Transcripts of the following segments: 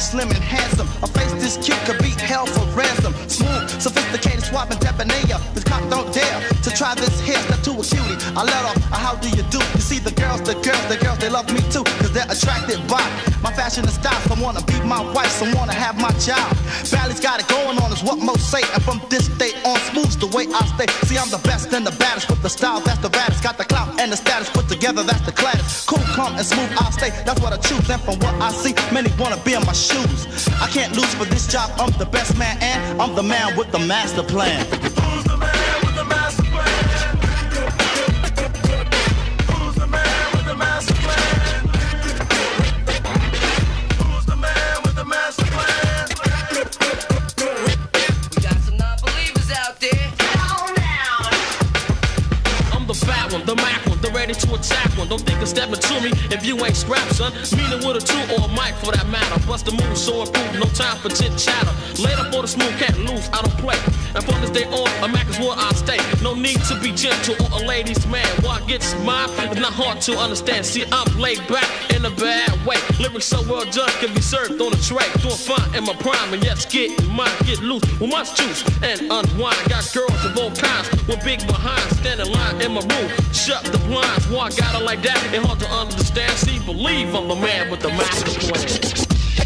slim and handsome. A face this cute could be held for ransom. Smooth, sophisticated, suave and debonair. This cop don't dare to try this hair step to a cutie. I let off a how do you do? You see the girls, they love me too, cause they're attracted by my fashion and style. Some wanna be my wife, some wanna have my child. Valley's got it going on is what most say. And from this day on, smooth's the way I stay. See, I'm the best and the baddest with the style that's the baddest. Got the clout and the status put together, that's the claddest. Cool, calm and smooth, I'll stay, that's what I choose. And from what I see, many wanna be in my shoes. I can't lose for this job, I'm the best man and I'm the man with the master plan. Who's the man with the master plan? Who's the man with the master plan? Who's the man with the master plan? We got some non-believers out there. I'm the fat one, the Mac one, the ready to attack one. Don't think of stepping to me if you ain't strapped, son. Meaning with a two or a mic for that matter. Bust the move, so improve, no time for chit chatter. Later for the smooth, can't lose, I don't play. And from this day on, a Mac is where I stay. No need to be gentle or a ladies' man. What gets mine is not hard to understand. See, I'm laid back in a bad way. Lyrics so well done can be served on a tray. Doing fine in my prime, and yes, get mine, get loose with much juice and unwind. Got girls of all kinds with big behinds, standing line in my room. Shut the blinds, why I got it like that? It's hard to understand. See, believe I'm the man with the master plan.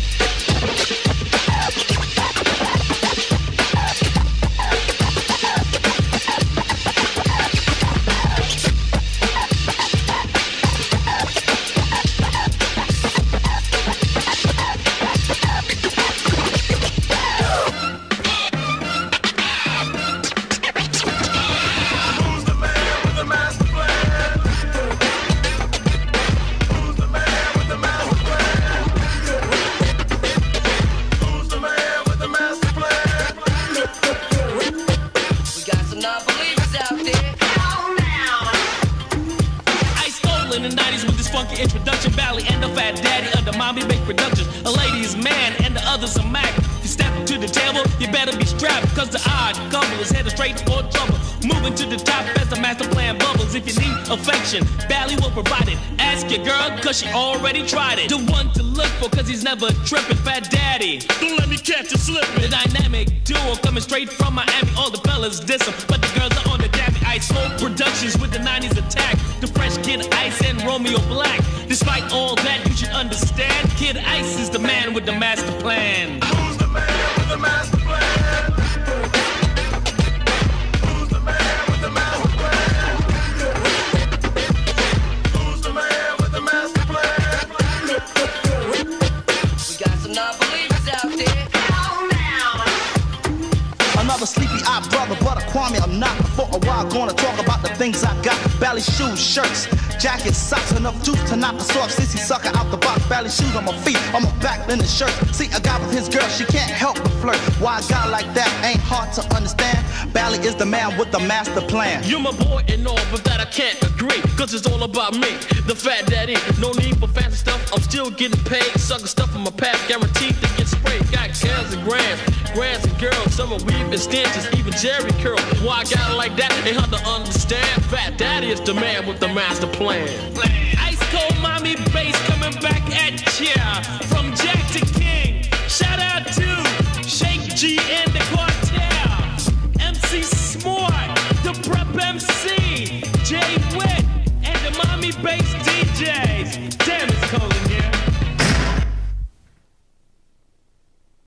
Introduction, Valley and the Fat Daddy under Mommy Make Productions. A lady's man and the other's a Mac. If you step to the table, you better be strapped, cause the odd couple is headed straight for trouble. Moving to the top as the master plan bubbles. If you need affection, Valley will provide it. Ask your girl, cause she already tried it. The one to look for, cause he's never tripping. Fat Daddy, don't let me catch you slipping. The dynamic duo coming straight from Miami. All the fellas diss him, but the girls are on the Dabby Ice Cold Productions with the 90s attack. The Fresh Kid Ice and Romeo Black. Despite all that, you should understand, Kid Ice is the man with the master plan. Who's the man with the master plan? Who's the man with the master plan? Who's the man with the master plan? We got some non-believers out there. Another sleepy-eyed brother, but a Kwame I'm not. For a while, gonna talk about the things I got. Bally shoes, shirts, jackets, socks, enough juice to knock the soft sissy sucker out the box. Bally shoes on my feet, on my back, in the shirt. See a guy with his girl, she can't help but flirt. Why a guy like that ain't hard to understand. Bally is the man with the master plan. You're my boy and all, but that I can't agree, cause it's all about me, the Fat Daddy. No need for fancy stuff, I'm still getting paid. Sucker stuff in my past, guaranteed to get sprayed. Got gals and grands and girls, some are weave and stitches, even Jerry curl. Why I got it like that, ain't hard to understand. Fat Daddy is the man with the master plan. Ice cold mommy bass coming back at ya. From Jack to King, shout out to Shake G and the Cartel, MC Smart, the Prep MC, Jay Witt, and the mommy bass DJs. Damn